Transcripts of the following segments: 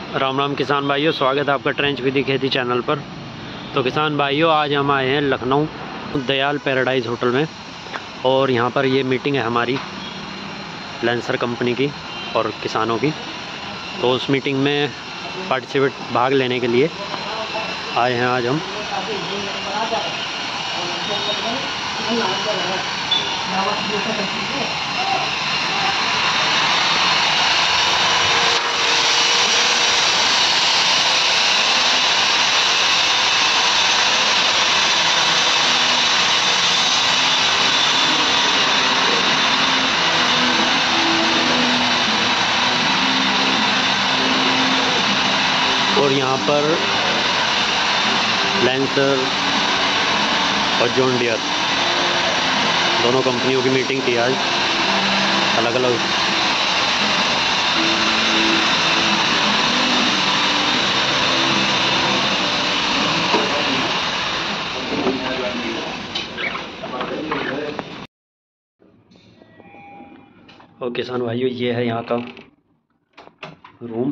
राम राम किसान भाइयों, स्वागत है आपका ट्रेंच विधि खेती चैनल पर। तो किसान भाइयों, आज हम आए हैं लखनऊ दयाल पैराडाइज होटल में और यहाँ पर ये मीटिंग है हमारी लैंसर कंपनी की और किसानों की। तो उस मीटिंग में भाग लेने के लिए आए हैं आज हम। और यहाँ पर लैंसर और जॉन डियर दोनों कंपनियों की मीटिंग थी आज अलग अलग। और किसान भाइयों, ये है यहाँ का रूम।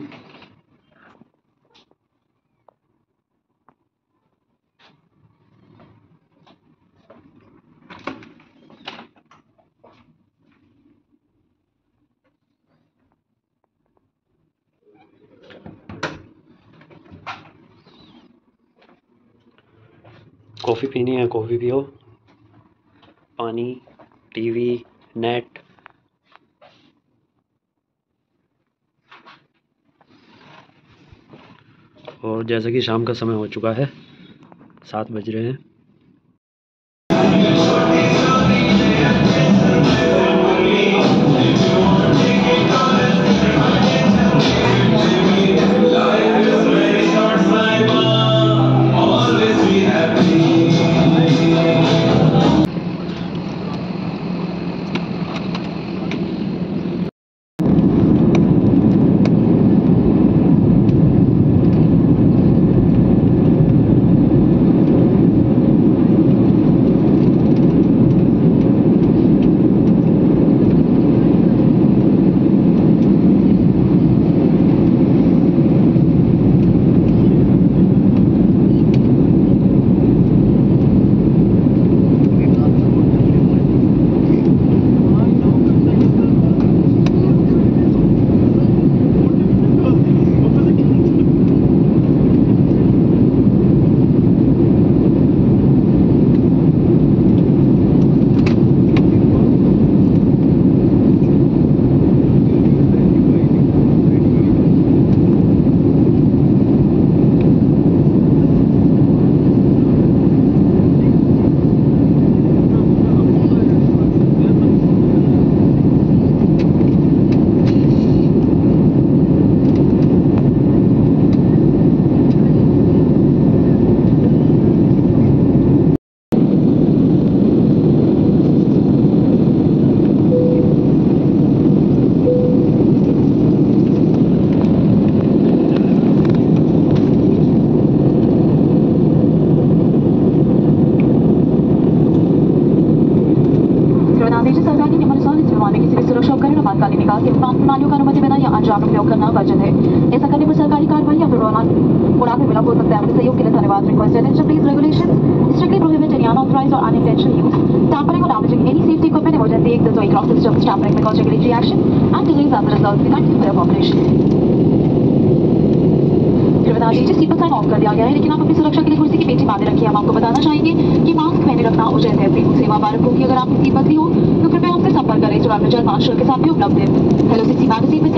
कॉफ़ी पीनी है कॉफ़ी पियो, पानी, टीवी, नेट। और जैसे कि शाम का समय हो चुका है, 7 बज रहे हैं। सरकार के नियमानुसार इस विमान में किसी भी सुरक्षा उपकरण आपातकालीन निकास के प्रणालियों का अनुमति बिना या अनजान उपयोग करना वर्जित है। ऐसा करने पर सरकारी कार्रवाई या फिर उड़ान में विलंब हो सकता है। अपने सहयोग के लिए धन्यवाद। Request attention please, regulations strictly prohibit any unauthorized or unintentional use, tampering or damaging any safety equipment, emergency exits or across the surface tampering may cause regulatory action and delays as a result. We thank you for your cooperation। Seat sign off कर दिया गया है, लेकिन आप अपनी सुरक्षा के लिए कुर्सी की पेटी बांधे रखिए। हम आपको बताना चाहेंगे कि मास्क पहने रखना उचित है। फ्री सेवा बारक होगी। अगर आपकी सीट बदली हो तो कृपया हमसे संपर्क करें। जो जल मार्शल के साथ भी उपलब्ध है। हेलो 60 मैगजीन में